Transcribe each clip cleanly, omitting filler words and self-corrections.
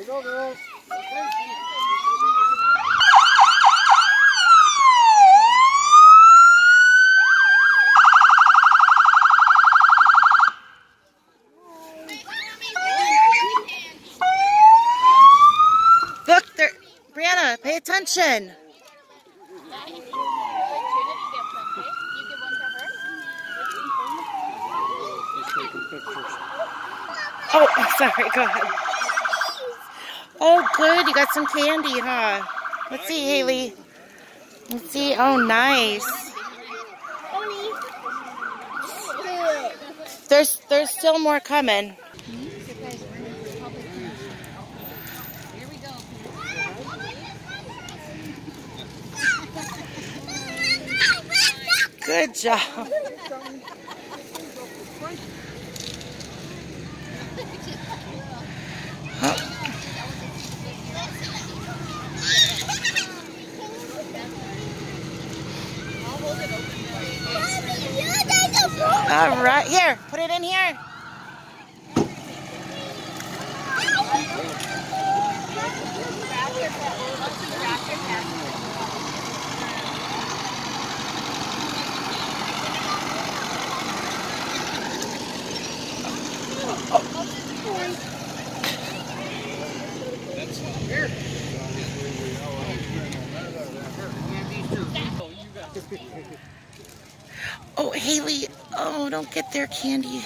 go, girls. Look, there, Brianna, pay attention. Oh, sorry, go ahead. Oh, good, you got some candy, huh? Let's see, Haley. Let's see, oh, nice. There's still more coming. Good job. All right, here, put it in here. Oh, Haley, oh, don't get their candy.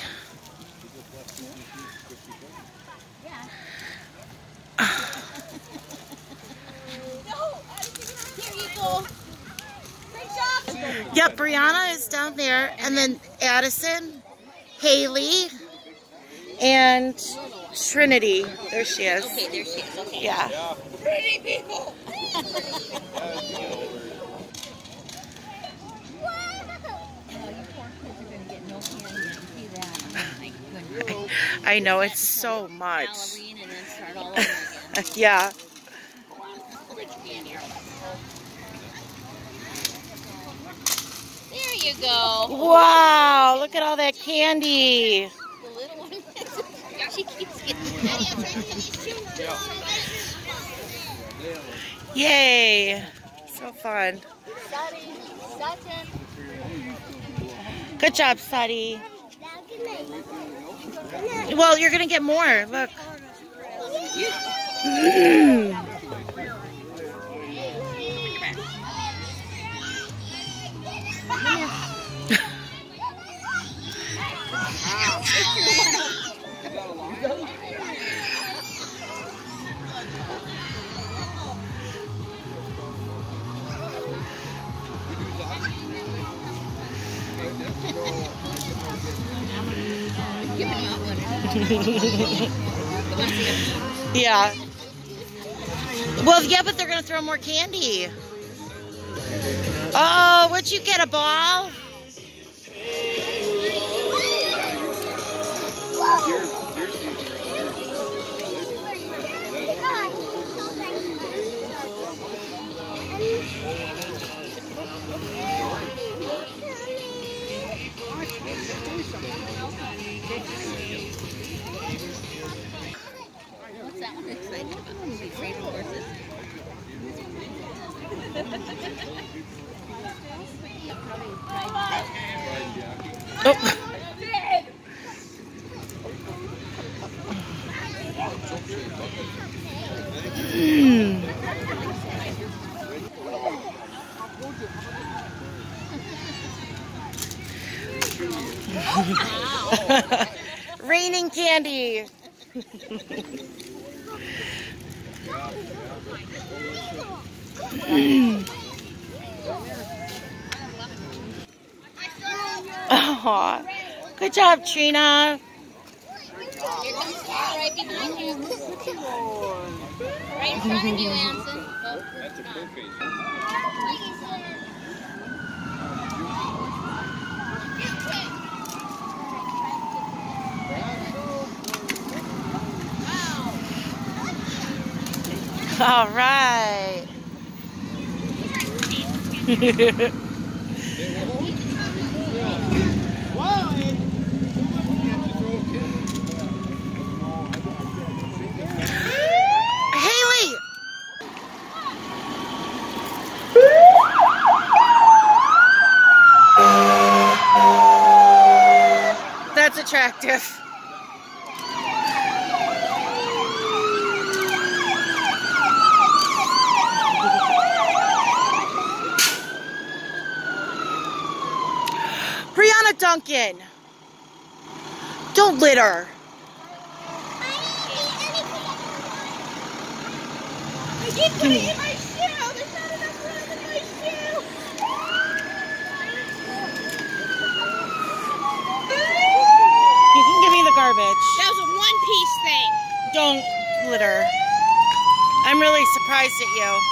Yep, Brianna is down there, and then Addison, Haley, and Trinity. There she is. Okay, there she is. Okay. Yeah. Pretty people. I know, it's so much. Halloween and then start all over again. Yeah. There you go. Wow, look at all that candy. The little one. She keeps getting Yay. So fun. Good job, Sadi. Well, you're going to get more. Look. Yeah. Well, yeah, but they're going to throw more candy. Oh, what'd you get, a ball? What's that one excited about? Is she afraid of horses? Oh. Raining candy. Oh, good job, Trina. Here comes Star right behind you. Right in front of you, Anson. Oh. That's a cool face. All right. attractive. Brianna Duncan, don't litter. I did put it in my shoe. There's not enough room in my shoe. You can give me the garbage. That was a one-piece thing. Don't litter. I'm really surprised at you.